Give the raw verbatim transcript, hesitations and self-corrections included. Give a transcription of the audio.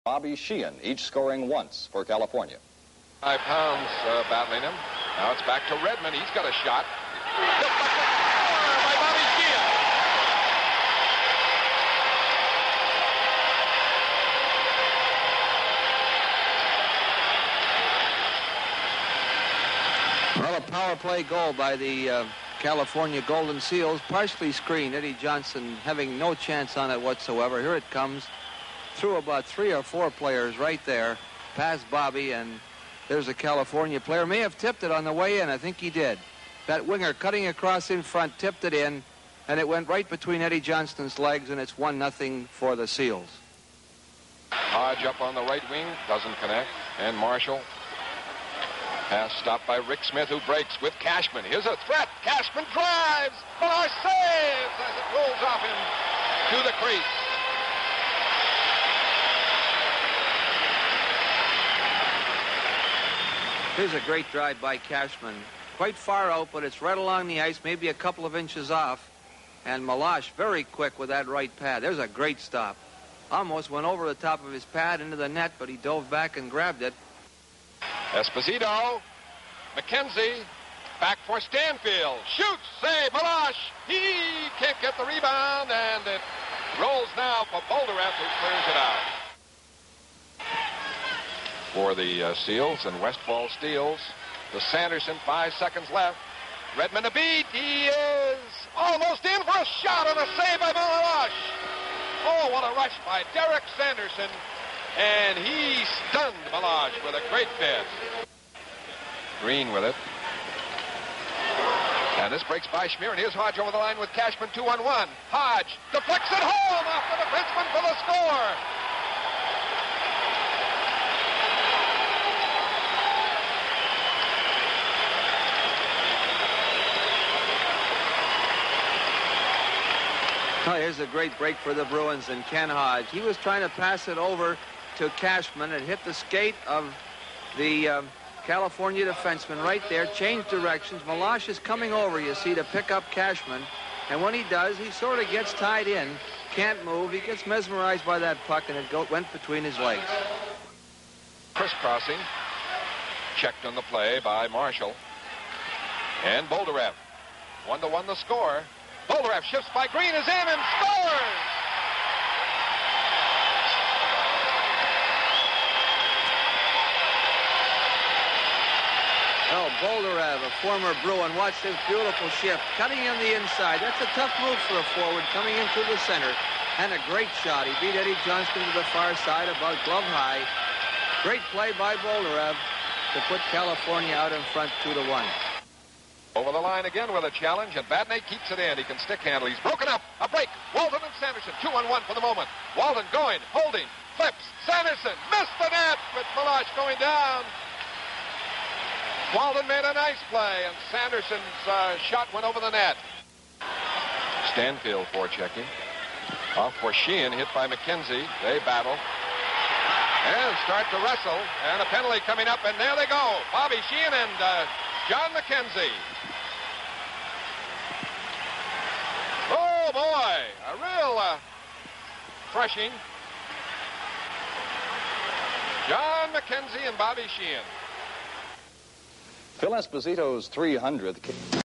Bobby Sheehan, each scoring once for California. Five pounds uh, battling him. Now it's back to Redmond. He's got a shot. By Bobby Sheehan. Well, a power play goal by the uh, California Golden Seals, partially screened. Eddie Johnson having no chance on it whatsoever. Here it comes through about three or four players right there, past Bobby, and there's a California player. May have tipped it on the way in. I think he did. That winger cutting across in front tipped it in, and it went right between Eddie Johnston's legs, and it's one nothing for the Seals. Hodge up on the right wing, doesn't connect, and Marshall. Pass stopped by Rick Smith, who breaks with Cashman. Here's a threat. Cashman drives. Miller saves as it rolls off him to the crease. Here's a great drive by Cashman. Quite far out, but it's right along the ice, maybe a couple of inches off. And Malash very quick with that right pad. There's a great stop. Almost went over the top of his pad into the net, but he dove back and grabbed it. Esposito, McKenzie, back for Stanfield. Shoots, save, Malash. He can't get the rebound, and it rolls now for Boldereff, who clears it out. For the uh, Seals and Westfall steals. The Sanderson, five seconds left. Redmond a beat. He is almost in for a shot and a save by Malash. Oh, what a rush by Derek Sanderson. And he stunned Malash with a great pass. Green with it. And this breaks by Schmier, and here's Hodge over the line with Cashman, two on one. Hodge deflects it home off the defenseman for the score. Oh, here's a great break for the Bruins and Ken Hodge. He was trying to pass it over to Cashman and hit the skate of the um, California defenseman right there, changed directions. Malash is coming over, you see, to pick up Cashman. And when he does, he sort of gets tied in, can't move. He gets mesmerized by that puck, and it go, went between his legs. Crisscrossing. Checked on the play by Marshall. And Boldereff. One to one the score. Boldereff shifts by Green, is in and scores! Oh, Boldereff, a former Bruin. Watch this beautiful shift. Cutting in the inside. That's a tough move for a forward, coming into the center. And a great shot. He beat Eddie Johnston to the far side, about glove high. Great play by Boldereff to put California out in front two to one. Over the line again with a challenge, and Badney keeps it in. He can stick handle. He's broken up. A break. Walton and Sanderson, two on one for the moment. Walton going, holding, flips. Sanderson missed the net with Malash going down. Walton made a nice play, and Sanderson's uh, shot went over the net. Stanfield forechecking. Off for Sheehan, hit by McKenzie. They battle. And start to wrestle. And a penalty coming up, and there they go. Bobby Sheehan and uh, John McKenzie. Oh, boy. A real uh, crushing. John McKenzie and Bobby Sheehan. Phil Esposito's three hundredth